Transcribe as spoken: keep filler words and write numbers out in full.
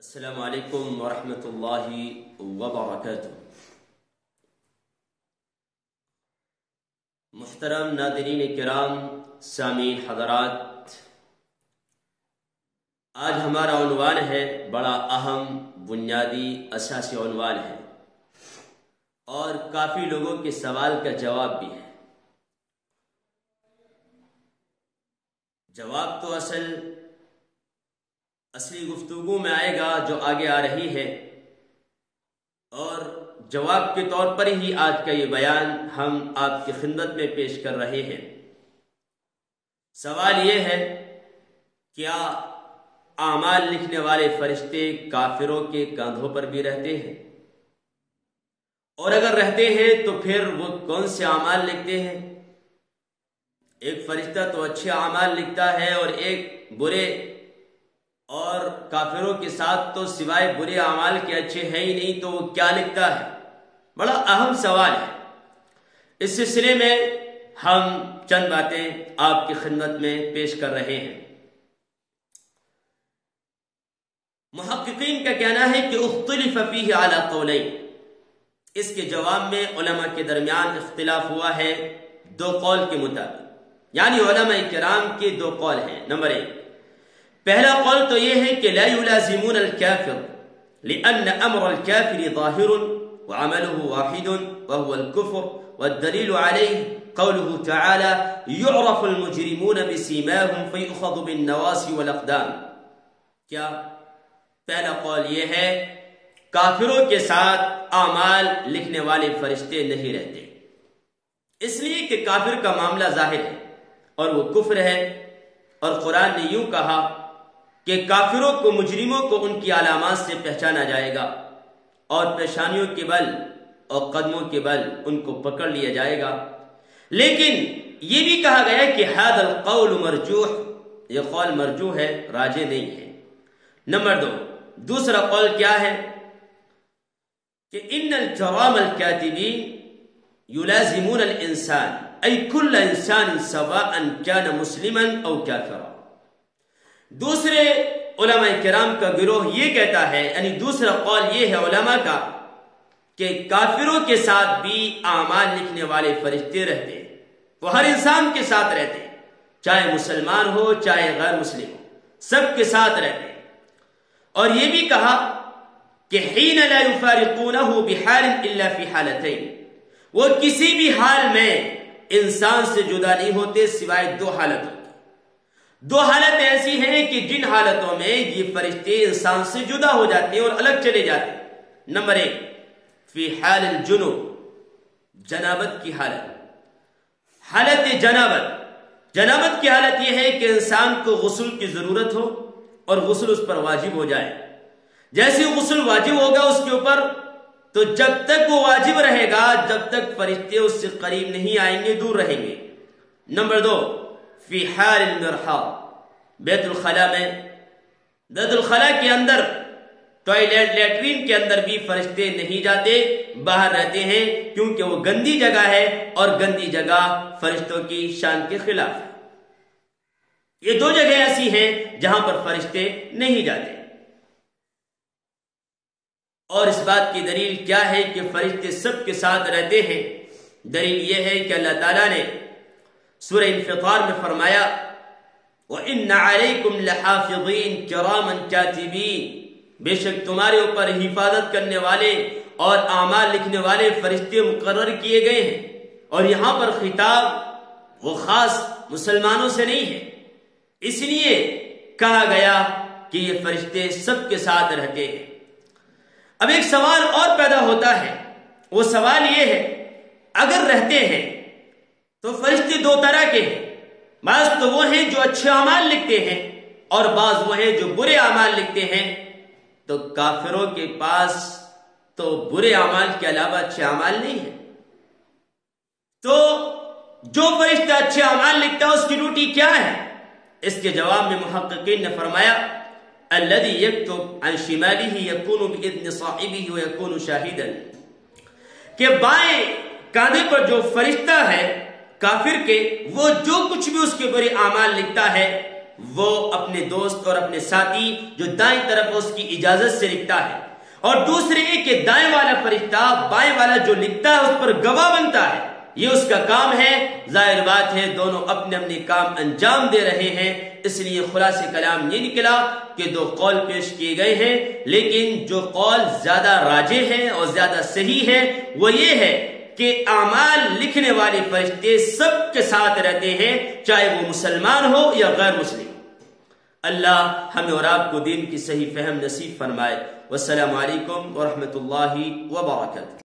السلام علیکم ورحمۃ اللہ وبرکاتہ۔ محترم ناظرین کرام، سامعین حضرات، آج ہمارا عنوان ہے، بڑا اہم بنیادی اساسی عنوان ہے اور کافی لوگوں کے سوال کا جواب بھی ہے۔ جواب تو اصل اصلی گفتگو میں آئے گا جو آگے آ رہی ہے، اور جواب کے طور پر ہی آج کا یہ بیان ہم آپ کی خدمت میں پیش کر رہے ہیں۔ سوال یہ ہے، کیا اعمال لکھنے والے فرشتے کافروں کے کاندھوں پر بھی رہتے ہیں؟ اور اگر رہتے ہیں تو پھر وہ کون سے اعمال لکھتے ہیں؟ ایک فرشتہ تو اچھے اعمال لکھتا ہے اور ایک برے، اور کافروں کے ساتھ تو سوائے برے اعمال کے اچھے ہیں ہی نہیں، تو وہ کیا لکھتا ہے؟ بڑا اہم سوال ہے۔ اس سلسلے میں ہم چند باتیں آپ کی خدمت میں پیش کر رہے ہیں۔ محققین کا کہنا ہے کہ اختلف فیہ علی قولین، اس کے جواب میں علماء کے درمیان اختلاف ہوا ہے دو قول کے مطابق، یعنی علماء کرام کے دو قول ہیں۔ نمبر ایک، پہلا قول تو یہ ہے کہ لا يلازمون الكافر لأن امر الكافر ظاهر وعمله واحد وهو الكفر، والدليل عليه قوله تعالى يعرف المجرمون بسيماهم فيؤخذ بالنواصي والأقدام۔ کیا پہلا قول یہ ہے، کافروں کے ساتھ اعمال لکھنے والے فرشتے نہیں رہتے، اس لیے کہ کافر کا معاملہ ظاہر ہے اور وہ کفر ہے، اور قرآن نے یوں کہا کہ کافروں کو، مجرموں کو ان کی علامات سے پہچانا جائے گا، اور پیشانیوں کے بل اور قدموں کے بل ان کو پکڑ لیا جائے گا۔ لیکن یہ بھی کہا گیا کہ ھذا القول مرجوح، یہ قول مرجوح ہے، راجح نہیں ہے۔ نمبر دو، دوسرا قول کیا ہے کہ ان الکرام الکاتبین یلازمون الانسان ای کل انسان سواء کان مسلما او کافرا۔ دوسرے علماء کرام کا گروہ یہ کہتا ہے، یعنی دوسرا قول یہ ہے علماء کا، کہ کافروں کے ساتھ بھی اعمال لکھنے والے فرشتے رہتے ہیں، وہ ہر انسان کے ساتھ رہتے ہیں، چاہے مسلمان ہو چاہے غیر مسلم ہو، سب کے ساتھ رہتے ہیں۔ اور یہ بھی کہا کہ حین لا یفارقونہ بحال الا فی حالتین، وہ کسی بھی حال میں انسان سے جدا نہیں ہوتے سوائے دو حالتوں کی۔ دو حالتیں ایسی ہیں کہ جن حالتوں میں یہ فرشتے انسان سے جدا ہو جاتے ہیں اور الگ چلے جاتے ہیں۔ نمبر ایک، فی حال الجنوب، جنابت کی حالت، حالت جنابت۔ جنابت کی حالت یہ ہے کہ انسان کو غسل کی ضرورت ہو اور غسل اس پر واجب ہو جائے۔ جیسے غسل واجب ہوگا اس کے اوپر، تو جب تک وہ واجب رہے گا، جب تک فرشتے اس سے قریب نہیں آئیں گے، دور رہیں گے۔ نمبر دو، فی حال المرحاض، بیت الخلاء میں، بیت الخلاء کے اندر، ٹوائلٹ لیٹرین کے اندر بھی فرشتے نہیں جاتے، باہر رہتے ہیں، کیونکہ وہ گندی جگہ ہے اور گندی جگہ فرشتوں کی شان کے خلاف ہے۔ یہ دو جگہ ایسی ہیں جہاں پر فرشتے نہیں جاتے۔ اور اس بات کی دلیل کیا ہے کہ فرشتے سب کے ساتھ رہتے ہیں؟ دلیل یہ ہے کہ اللہ تعالیٰ نے سورہ انفطار میں فرمایا، وَإِنَّ عَلَيْكُمْ لَحَافِظِينَ كِرَامًا كَاتِبِينَ، بے شک تمہارے اوپر حفاظت کرنے والے اور اعمال لکھنے والے فرشتے مقرر کیے گئے ہیں۔ اور یہاں پر خطاب وہ خاص مسلمانوں سے نہیں ہے، اس لیے کہا گیا کہ یہ فرشتے سب کے ساتھ رہتے ہیں۔ اب ایک سوال اور پیدا ہوتا ہے، وہ سوال یہ ہے، اگر رہتے ہیں تو فرشتے دو طرح کے ہیں، بعض تو وہ ہیں جو اچھے اعمال لکھتے ہیں اور بعض وہ ہیں جو برے اعمال لکھتے ہیں، تو کافروں کے پاس تو برے اعمال کے علاوہ اچھے اعمال نہیں ہیں۔ تو جو فرشتہ اچھے اعمال لکھتا ہے اس کی ڈیوٹی کیا ہے؟ اس کے جواب میں محققین نے فرمایا، الذي يكتب عن شماله يكون بإذن صاحبه ويكون شاهدا، کہ بائیں کاندھے پر جو فرشتہ ہے کافر کے، وہ جو کچھ بھی اس کے برے اعمال لکھتا ہے وہ اپنے دوست اور اپنے ساتھی جو دائیں طرف اس کی اجازت سے لکھتا ہے، اور دوسرے کہ دائیں والا فرشتہ بائیں والا جو لکھتا ہے اس پر گواہ بنتا ہے، یہ اس کا کام ہے۔ ظاہر بات ہے دونوں اپنے اپنے کام انجام دے رہے ہیں، اس لیے خلاصہ کلام یہ نکلا کہ دو قول پیش کیے گئے ہیں، لیکن جو قول زیادہ راجح ہے اور زیادہ صحیح ہے وہ یہ ہے کہ اعمال لکھنے والے فرشتے سب کے ساتھ رہتے ہیں، چاہے وہ مسلمان ہو یا غیر مسلم۔ اللہ ہمیں اور آپ کو دین کی صحیح فہم نصیب فرمائے۔ والسلام علیکم ورحمۃ اللہ وبرکاتہ۔